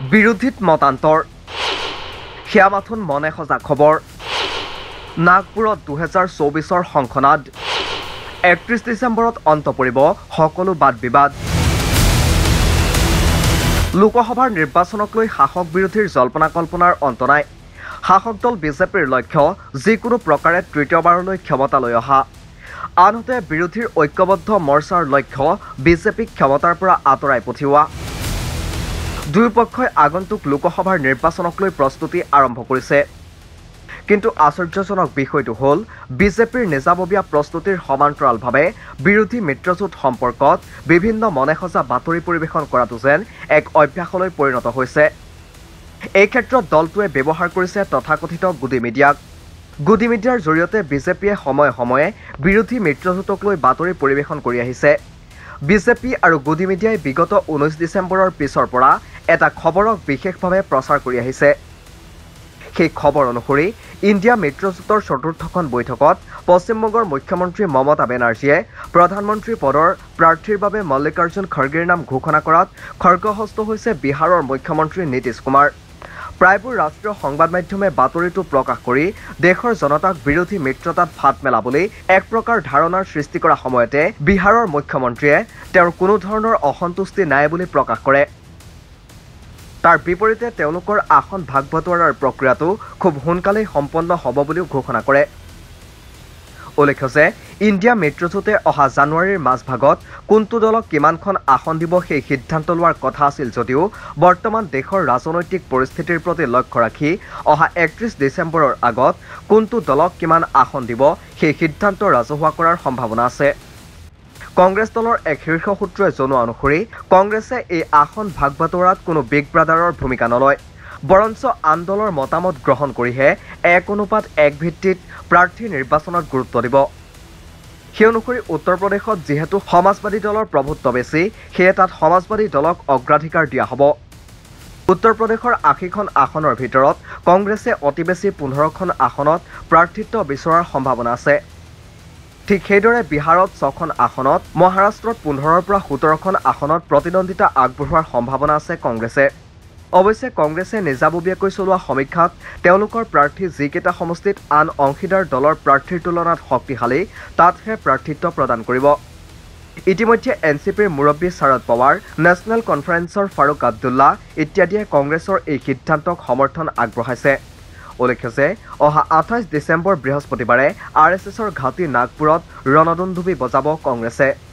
বিৰোধীত মতান্তৰ শ্যামাথুন মনে সজা খবৰ নাগপুৰত 2024 সংসনাদ 31 ডিচেম্বৰত অন্ত পৰিব সকলো বাদ বিবাদ লোকসভাৰ নিৰ্বাচনক লৈ শাসক বিৰোধীৰ জল্পনা কল্পনাৰ অন্ত নাই শাসক দল বিজেপিৰ লক্ষ্য যিকোনো প্ৰকাৰে তৃতীয়বাৰলৈ ক্ষমতালৈ অহা আনহাতে বিৰোধীৰ ঐক্যবদ্ধ মৰ্চাৰ লক্ষ্য বিজেপিক ক্ষমতাৰ পৰা আঁতৰাই পঠিওৱা দুয়োপক্ষই আগন্তুক লোকসভাৰ নিৰ্বাচনক লৈ প্ৰস্তুতি আৰম্ভ কৰিছে কিন্তু আশ্চৰ্যজনক বিষয়টো হ'ল বিজেপিৰ নিজাববীয়া প্ৰস্তুতিৰ সমান্তৰালভাৱে বিৰোধী মিত্ৰজোঁট সম্পৰ্কত বিভিন্ন মনেসজা বাতৰি পৰিৱেশন কৰাটো যেন এক অভ্যাসলৈ পৰিণত হৈছে এই ক্ষেত্ৰত দলটোৱে ব্যৱহাৰ কৰিছে তথাকথিত গুডি মিডিয়াৰ জৰিয়তে বিজেপিয়ে সময়ে সময়ে বিৰোধী মিত্ৰজোঁটক লৈ বাতৰি পৰিৱেশন কৰি আহিছে বিজেপি আৰু গুডি মিডিয়াই বিগত 19 ডিচেম্বৰৰ পিছৰ পৰা এটা খবৰক বিশেষভাৱে প্ৰচাৰ কৰি আহিছে সেই খবৰ অনুসৰি ইণ্ডিয়া মিত্ৰজোঁটৰ চতুৰ্থখন বৈঠকত পশ্চিমবংগৰ মুখ্যমন্ত্ৰী মমতা বেনাৰ্জীয়ে প্ৰধানমন্ত্ৰী পদৰ প্ৰাৰ্থীৰ বাবে মল্লিকাৰ্জুন খৰ্গেৰ নাম ঘোষণা কৰাত খৰ্গহস্ত হৈছে বিহাৰৰ মুখ্যমন্ত্ৰী নীতিশ কুমাৰ প্ৰায়বোৰ ৰাষ্ট্ৰীয় সংবাদ মাধ্যমে বাতৰিটো প্ৰকাশ কৰি দেশৰ জনতাক বিৰোধী মিত্ৰতাত ফাট মেলাবলৈ এক প্ৰকাৰ ধাৰণাৰ সৃষ্টি কৰা সময়তে বিহাৰৰ মুখ্যমন্ত্ৰীয়ে তেওঁৰ কোনো ধৰণৰ অসন্তুষ্টি নাই বুলি প্ৰকাশ কৰে তাৰ বিপৰীতে তেওঁলোকৰ আসন ভাগ বটোৱাৰাৰ প্ৰক্ৰিয়াটো খুব সোনকালেই সম্পন্ন হ'ব বুলিও ঘোষণা কৰে উল্লেখ্য যে ইণ্ডিয়া মিত্ৰজোঁটে অহা জানুৱাৰীৰ মাজভাগত কোনটো দলক কিমানখন আসন দিব সেই সিদ্ধান্ত লোৱাৰ কথা আছিল যদিও বৰ্তমান দেশৰ ৰাজনৈতিক পৰিস্থিতিৰ প্ৰতি লক্ষ্য ৰাখি অহা 31 ডিচেম্বৰৰ আগত কোনটো দলক কিমান আসন দিব সেই সিদ্ধান্ত ৰাজহুৱা কৰাৰ সম্ভাৱনা আছে কংগ্ৰেছ দলৰ এক শীৰ্ষ সূত্ৰই জনোৱা অনুসৰি কংগ্ৰেছে এই আসন ভাগ বাটোৱাৰাত কোনো বিগ ব্ৰাদাৰৰ ভূমিকা নলয় বৰঞ্চ আন দলৰ মতামত গ্ৰহণ কৰিহে 1:1 ভিত্তিত প্ৰাৰ্থী নিৰ্বাচনত গুৰুত্ব দিব সেই অনুসৰি উত্তৰ প্ৰদেশত যিহেতু সমাজবাদী দলৰ প্ৰভুত্ব বেছি সেয়ে তাত সমাজবাদী দলক অগ্ৰাধিকাৰ দিয়া হ'ব উত্তৰ প্ৰদেশৰ 80খন আসনৰ ভিতৰত কংগ্ৰেছে অতি বেছি 15খন আসনত প্ৰাৰ্থিত্ব বিচৰাৰ সম্ভাৱনা আছে ঠিক সেইদৰে বিহাৰত 6খন আসনত মহাৰাষ্ট্ৰত 15ৰ পৰা 17খন আসনত প্ৰতিদ্বন্দ্বিতা আগবঢ়োৱাৰ সম্ভাৱনা আছে কংগ্ৰেছে অৱশ্যে কংগ্ৰেছে নিজাববীয়াকৈ চলোৱা সমীক্ষাত তেওঁলোকৰ প্ৰাৰ্থী যিকেইটা সমষ্টিত আন অংশীদাৰ দলৰ প্ৰাৰ্থীৰ তুলনাত শক্তিশালী তাতহে প্ৰাৰ্থিত্ব প্ৰদান কৰিব ইতিমধ্যে এনচিপিৰ মুৰব্বী শৰদ পাৱাৰ নেশ্যনেল কনফাৰেন্সৰ ফাৰুক আব্দুল্লা ইত্যাদিয়ে কংগ্ৰেছৰ এই সিদ্ধান্তক সমৰ্থন আগবঢ়াইছে উল্লেখ্য যে অহা 28 ডিচেম্বৰ বৃহস্পতিবাৰে আৰএছএছৰ ঘাটি নাগপুৰত ৰণদন্দুবি বজাব কংগ্ৰেছে